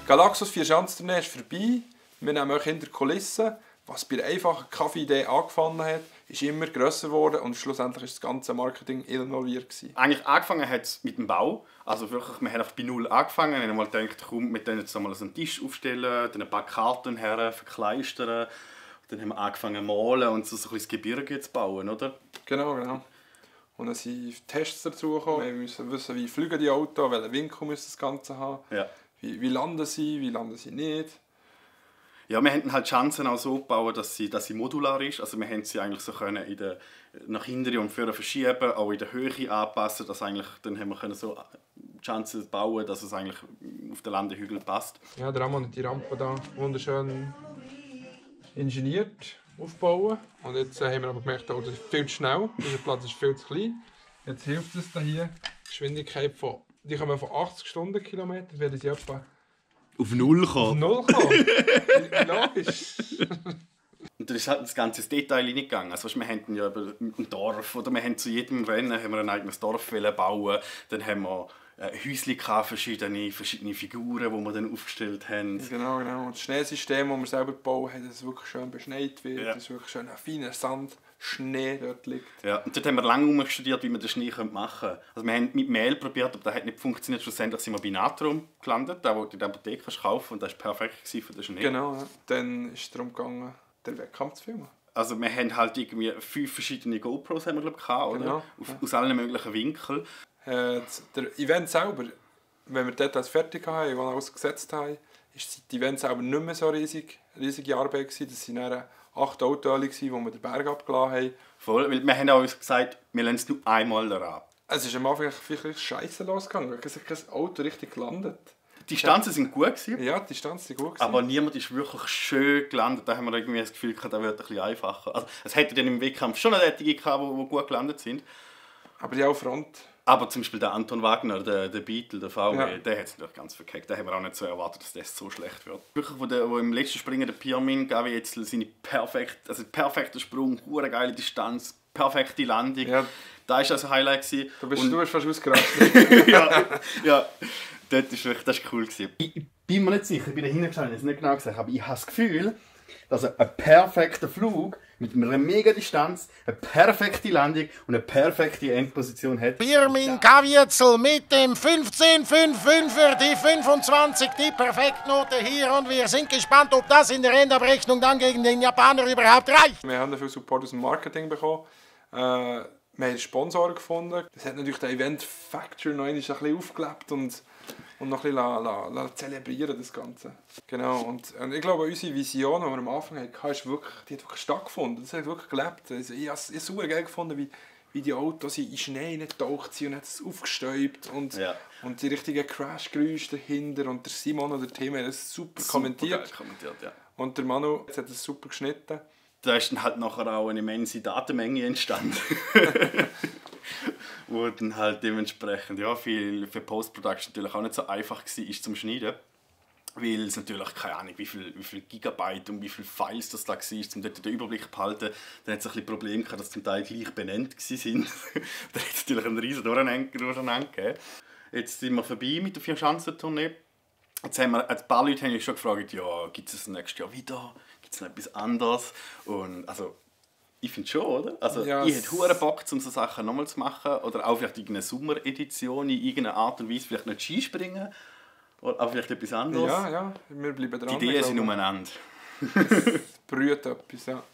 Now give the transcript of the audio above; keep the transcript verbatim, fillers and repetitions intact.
Galaxus Vierschanzentournee ist vorbei. Wir nehmen euch hinter die Kulissen. Was bei der einfachen Kaffee-Idee angefangen hat, ist immer grösser geworden und schlussendlich war das ganze Marketing involviert gewesen. Eigentlich angefangen hat es mit dem Bau. Also wirklich, wir haben einfach bei Null angefangen. Wir haben mal gedacht, komm, wir können jetzt einmal einen Tisch aufstellen, dann ein paar Karten her, verkleistern. Dann haben wir angefangen zu malen und so ein bisschen das Gebirge zu bauen, oder? Genau, genau. Und dann sind Tests dazu gekommen. Wir müssen wissen, wie fliegen die Autos, welchen Winkel muss das Ganze haben, Ja. wie, wie landen sie, wie landen sie nicht. Ja, wir haben halt Schanzen auch so gebaut, dass sie, dass sie modular ist. Also wir haben sie eigentlich so können in der, nach hinten und vorne verschieben, auch in der Höhe anpassen. Dass eigentlich, dann haben wir können so Schanzen bauen, dass es eigentlich auf den Landehügel passt. Ja, der Ramon hat die Rampe da wunderschön ingeniert aufbauen. Und jetzt äh, haben wir aber gemerkt, oh, das ist viel zu schnell, dieser Platz ist viel zu klein. Jetzt hilft es da hier, die Geschwindigkeit von, die kommen von achtzig Stundenkilometer, werden sie etwa Auf Null auf kommen. null kommen. Logisch. Und dann ist halt das ganze Detail reingegangen. Also wir hatten ja über ein Dorf, oder wir haben zu jedem Rennen haben wir ein eigenes Dorf bauen. Dann haben wir Häuschen gehabt, verschiedene, verschiedene Figuren, die wir dann aufgestellt haben. Genau, genau. Und das Schneesystem, das wir selber gebaut haben, dass es wirklich schön beschneit wird, Ja. dass wirklich schön ein feiner Sand, Schnee dort liegt. Ja, und dort haben wir lange studiert, wie man den Schnee machen könnte. Also wir haben mit Mehl probiert, aber das hat nicht funktioniert. Schlussendlich sind wir bei Natron gelandet, da wo du in der Apotheke kaufen, und das war perfekt für den Schnee. Genau, ja. Dann ist es darum gegangen, den Wettkampf zu filmen. Also wir haben halt irgendwie fünf verschiedene GoPros haben wir, glaub, gehabt, oder? Genau, Auf, ja. Aus allen möglichen Winkeln. Äh, der Event selber, wenn wir dort alles fertig haben und alles gesetzt haben, war das Event selber nicht mehr so riesig, riesige Arbeit gewesen. Das waren dann acht Autos, die wir den Berg abgelassen haben. Voll, weil wir haben auch uns gesagt, wir lassen es nur einmal daran. Es ist am Anfang vielleicht scheiße losgegangen, es ist kein Auto richtig gelandet. Die Distanzen sind gut gewesen, Ja, die Distanz war gut. aber niemand ist wirklich schön gelandet. Da haben wir irgendwie das Gefühl gehabt, das wird ein bisschen einfacher. Also, es hätte dann im Wettkampf schon eine Tätige gehabt, die, die gut gelandet sind. Aber die auch Front. Aber zum Beispiel der Anton Wagner, der, der Beatle, der V W, Ja. der hat es natürlich ganz verkackt. Da haben wir auch nicht so erwartet, dass das so schlecht wird. Wirklich, wo, der, wo im letzten Springen der Pirmin Gavi jetzt seine perfekt, also perfekter Sprung, hure geile Distanz, perfekte Landung. Ja. Da war also ein Highlight gewesen. Du bist, Und- du bist fast ausgerastet. ja, ja, das ist wirklich, das ist cool gewesen. Ich, ich bin mir nicht sicher, ich bin da hingestanden, ich habe es nicht genau gesagt, aber ich habe das Gefühl, dass ein perfekter Flug mit einer mega Distanz, eine perfekte Landung und eine perfekte Endposition hat. Pirmin Kavietzel mit dem fünfzehn fünf fünfer, die fünfundzwanzig, die Perfektnote hier, und wir sind gespannt, ob das in der Endabrechnung dann gegen den Japaner überhaupt reicht. Wir haben viel Support aus dem Marketing bekommen. Äh, wir haben Sponsoren gefunden. Das hat natürlich den Event Factor noch ein bisschen aufgelebt und, und noch ein bisschen la, la, la zelebrieren, das Ganze. Genau. Und, und ich glaube, unsere Vision, die wir am Anfang hatten, ist wirklich, die hat wirklich stattgefunden. Das hat wirklich gelebt. Also ich habe es super geil gefunden, wie, wie die Autos in Schnee nicht getaucht sind und hat es aufgestäubt. Und, Ja. und die richtigen Crash-Geräusche dahinter. Und der Simon und der Tim haben das super, Super kommentiert. geil kommentiert, ja. Und der Manu hat es super geschnitten. Da ist dann halt nachher auch eine immense Datenmenge entstanden. Wo dann halt dementsprechend ja, viel für Post-Production natürlich auch nicht so einfach war zum Schneiden. Weil es natürlich, keine Ahnung, wie viel, wie viel Gigabyte und wie viele Files das da war, um dort den Überblick zu behalten. Dann hat es ein bisschen Problem gehabt, dass zum Teil gleich benannt waren. Da hat es natürlich einen riesen Durcheinander Durcheinander gegeben. Jetzt sind wir vorbei mit der Vier-Schanzentournee. Jetzt haben wir, ein paar Leute haben mich schon gefragt, ja, gibt es das nächstes Jahr wieder? Gibt es noch etwas anderes? Und also, ich finde schon, oder? Also, Ja, ich es- hätte hure Bock, um so Sachen nochmal zu machen. Oder auch vielleicht irgendeine Sommeredition in irgendeiner Art und Weise. Vielleicht nicht Skispringen, oder aber vielleicht etwas anderes. Ja, ja, wir bleiben dran. Die Ideen sind ich glaube, umeinander. brüht etwas, ja.